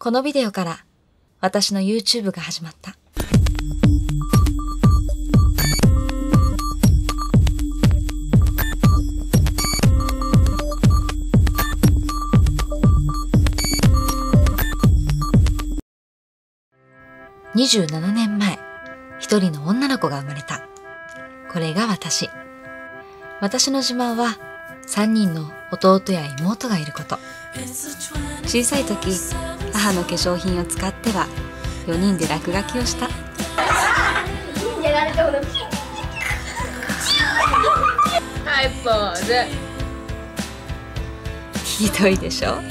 このビデオから私の YouTube が始まった。27年前、一人の女の子が生まれた。これが私。私の自慢は3人の弟や妹がいること。小さい時、母の化粧品を使っては4人で落書きをした。 はい、ポーズ。 ひどいでしょ。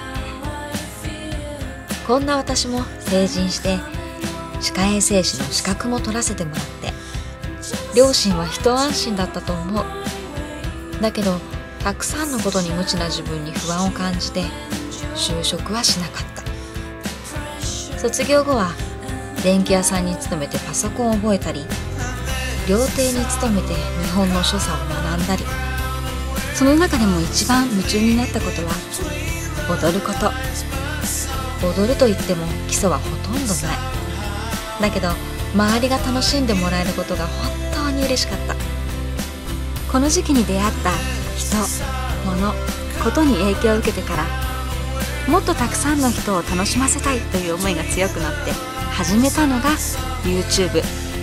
こんな私も成人して歯科衛生士の資格も取らせてもらって、両親は一安心だったと思う。だけどたくさんのことに無知な自分に不安を感じて就職はしなかった。卒業後は電気屋さんに勤めてパソコンを覚えたり、料亭に勤めて日本の所作を学んだり、その中でも一番夢中になったことは踊ること。踊るといっても基礎はほとんどない。だけど周りが楽しんでもらえることが本当に嬉しかった。この時期に出会った人、物、ことに影響を受けてから、もっとたくさんの人を楽しませたいという思いが強くなって始めたのが YouTube。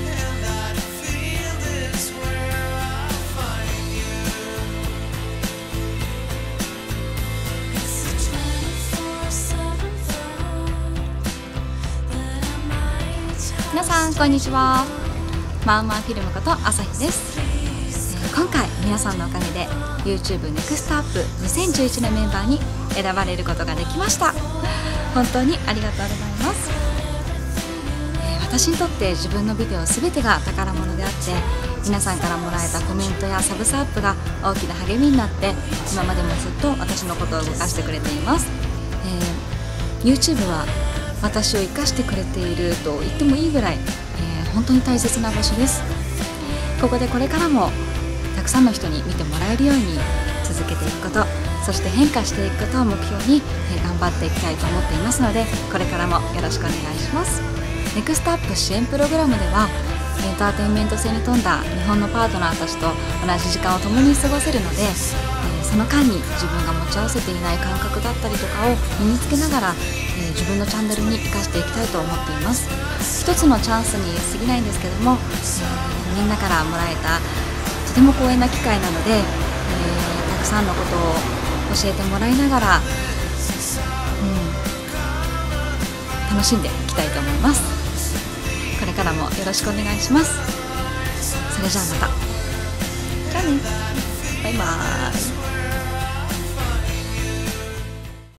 皆さんこんにちは。マウマウフィルムこと朝日です。今回皆さんのおかげで YouTube ネクストアップ2011のメンバーに選ばれることができました。本当にありがとうございます。私にとって自分のビデオ全てが宝物であって、皆さんからもらえたコメントやサブスアップが大きな励みになって、今までもずっと私のことを動かしてくれています。YouTube は私を生かしてくれていると言ってもいいぐらい、本当に大切な場所です。ここでこれからもたくさんの人に見てもらえるように続けていくこと、そして変化していくことを目標に頑張っていきたいと思っていますので、これからもよろしくお願いします。ネクストアップ支援プログラムでは、エンターテインメント性に富んだ日本のパートナーたちと同じ時間を共に過ごせるので、その間に自分が持ち合わせていない感覚だったりとかを身につけながら、自分のチャンネルに生かしていきたいと思っています。一つのチャンスに過ぎないんですけども、みんなからもらえたとても光栄な機会なので、たくさんのことを教えてもらいながら、楽しんでいきたいと思います。これからもよろしくお願いします。それじゃあまた。じゃあね。バイバーイ。